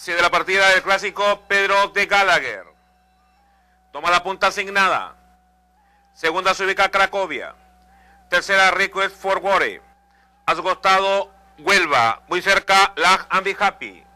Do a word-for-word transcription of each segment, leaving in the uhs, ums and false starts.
Si de la partida del clásico Pedro de Gallagher. Toma la punta asignada. Segunda se ubica Cracovia. Tercera Request for Gore. A su costado Huelva. Muy cerca Lag and Be Happy.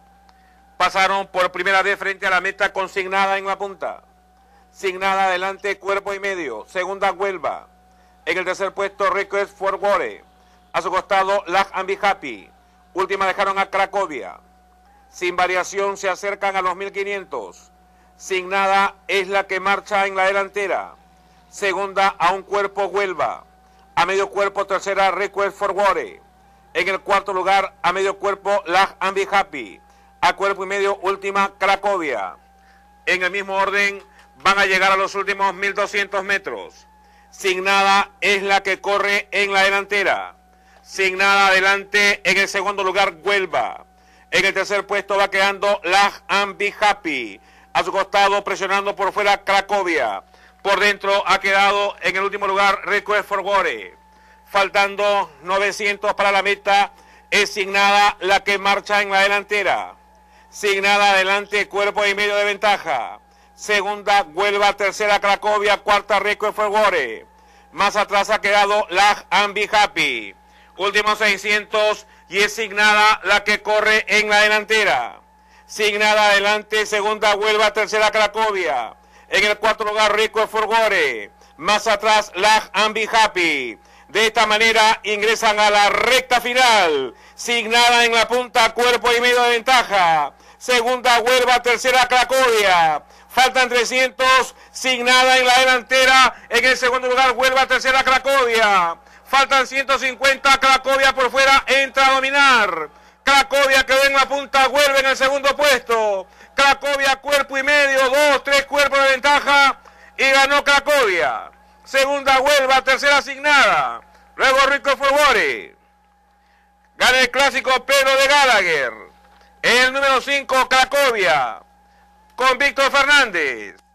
Pasaron por primera vez frente a la meta consignada en la punta. Signada adelante Cuerpo y Medio. Segunda Huelva. En el tercer puesto Request for Gore. A su costado Lag and Be Happy. Última dejaron a Cracovia. Sin variación se acercan a los mil quinientos. Signada es la que marcha en la delantera. Segunda a un cuerpo Huelva. A medio cuerpo tercera Request for Gore. En el cuarto lugar a medio cuerpo Lag and Be Happy. A cuerpo y medio última Cracovia. En el mismo orden van a llegar a los últimos mil doscientos metros. Signada es la que corre en la delantera. Signada adelante en el segundo lugar Huelva. En el tercer puesto va quedando Lag and Be Happy. A su costado presionando por fuera Cracovia. Por dentro ha quedado en el último lugar Request for Gore. Faltando novecientos para la meta, es Signada la que marcha en la delantera. Signada adelante, cuerpo y medio de ventaja. Segunda Huelva, tercera Cracovia, cuarta Request for Gore. Más atrás ha quedado Lag and Be Happy. Últimos seiscientos y es Signada la que corre en la delantera. Signada adelante, segunda Huelva, tercera Cracovia. En el cuarto lugar Request for Gore. Más atrás Lag and Be Happy. De esta manera ingresan a la recta final. Signada en la punta, cuerpo y medio de ventaja. Segunda Huelva, tercera Cracovia. Faltan trescientos. Signada en la delantera. En el segundo lugar Huelva, tercera Cracovia. Faltan ciento cincuenta, Cracovia por fuera, entra a dominar. Cracovia quedó en la punta, Huelva en el segundo puesto. Cracovia, cuerpo y medio, dos, tres cuerpos de ventaja. Y ganó Cracovia. Segunda Huelva, tercera Signada. Luego Request for Gore. Gana el clásico Pedro de Gallagher. El número cinco, Cracovia. Con Víctor Fernández.